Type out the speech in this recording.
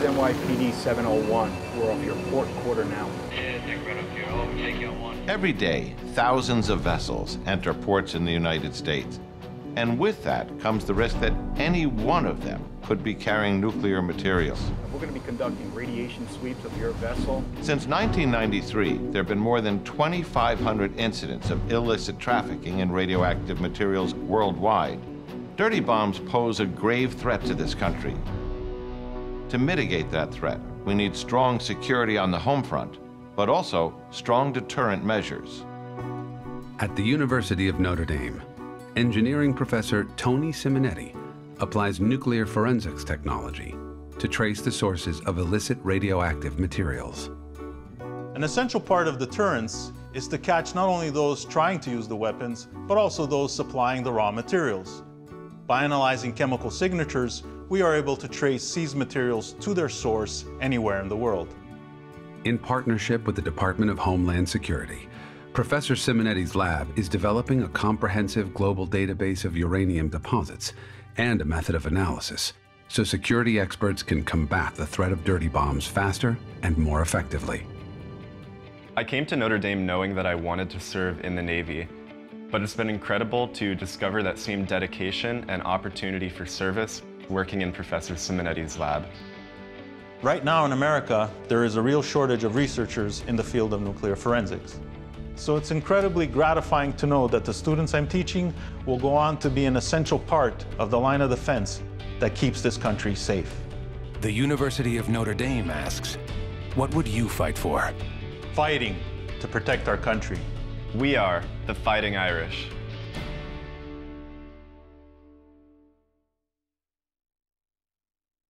NYPD 701. We're off your port quarter now. Yeah, take right up here. I'll overtake you on one. Every day, thousands of vessels enter ports in the United States. And with that comes the risk that any one of them could be carrying nuclear materials. We're going to be conducting radiation sweeps of your vessel. Since 1993, there have been more than 2,500 incidents of illicit trafficking in radioactive materials worldwide. Dirty bombs pose a grave threat to this country. To mitigate that threat, we need strong security on the home front, but also strong deterrent measures. At the University of Notre Dame, engineering professor Antonio Simonetti applies nuclear forensics technology to trace the sources of illicit radioactive materials. An essential part of deterrence is to catch not only those trying to use the weapons, but also those supplying the raw materials. By analyzing chemical signatures, we are able to trace these materials to their source anywhere in the world. In partnership with the Department of Homeland Security, Professor Simonetti's lab is developing a comprehensive global database of uranium deposits and a method of analysis, so security experts can combat the threat of dirty bombs faster and more effectively. I came to Notre Dame knowing that I wanted to serve in the Navy, but it's been incredible to discover that same dedication and opportunity for service working in Professor Simonetti's lab. Right now in America, there is a real shortage of researchers in the field of nuclear forensics. So it's incredibly gratifying to know that the students I'm teaching will go on to be an essential part of the line of defense that keeps this country safe. The University of Notre Dame asks, what would you fight for? Fighting to protect our country. We are the Fighting Irish.